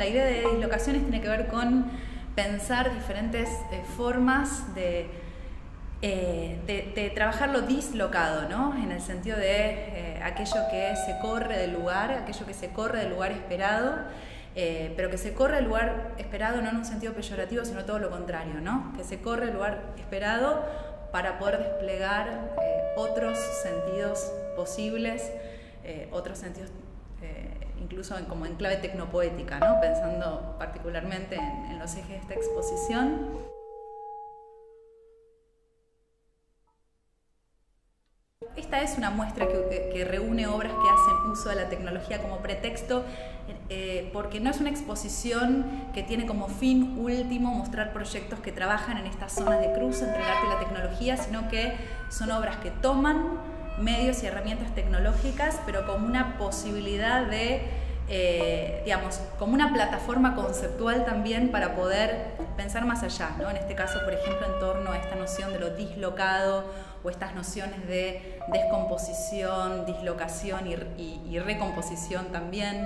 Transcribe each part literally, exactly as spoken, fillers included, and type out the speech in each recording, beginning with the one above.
La idea de dislocaciones tiene que ver con pensar diferentes eh, formas de, eh, de, de trabajar lo dislocado, ¿no? En el sentido de eh, aquello que se corre del lugar, aquello que se corre del lugar esperado, eh, pero que se corre del lugar esperado no en un sentido peyorativo, sino todo lo contrario, ¿no? Que se corre del lugar esperado para poder desplegar eh, otros sentidos posibles, eh, otros sentidos eh, incluso en, como en clave tecnopoética, ¿no? Pensando particularmente en, en los ejes de esta exposición. Esta es una muestra que, que, que reúne obras que hacen uso de la tecnología como pretexto, eh, porque no es una exposición que tiene como fin último mostrar proyectos que trabajan en estas zonas de cruce entre el arte y la tecnología, sino que son obras que toman medios y herramientas tecnológicas, pero como una posibilidad de, eh, digamos, como una plataforma conceptual también para poder pensar más allá, ¿no? En este caso, por ejemplo, en torno a esta noción de lo dislocado o estas nociones de descomposición, dislocación y, y, y recomposición también.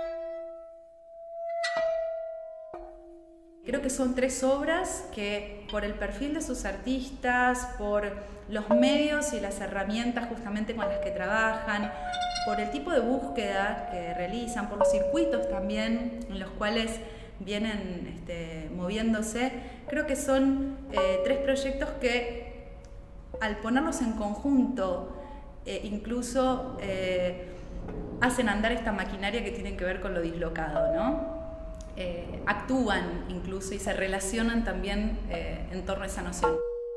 Creo que son tres obras que, por el perfil de sus artistas, por los medios y las herramientas justamente con las que trabajan, por el tipo de búsqueda que realizan, por los circuitos también en los cuales vienen este, moviéndose, creo que son eh, tres proyectos que, al ponerlos en conjunto, eh, incluso eh, hacen andar esta maquinaria que tiene que ver con lo dislocado, ¿no? Eh, actúan incluso y se relacionan también eh, en torno a esa noción.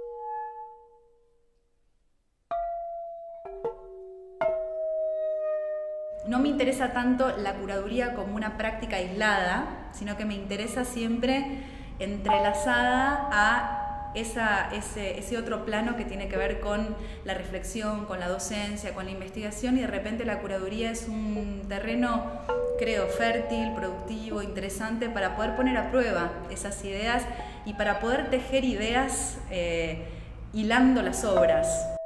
No me interesa tanto la curaduría como una práctica aislada, sino que me interesa siempre entrelazada a esa, ese, ese otro plano que tiene que ver con la reflexión, con la docencia, con la investigación, y de repente la curaduría es un terreno, creo, fértil, productivo, interesante para poder poner a prueba esas ideas y para poder tejer ideas eh, hilando las obras.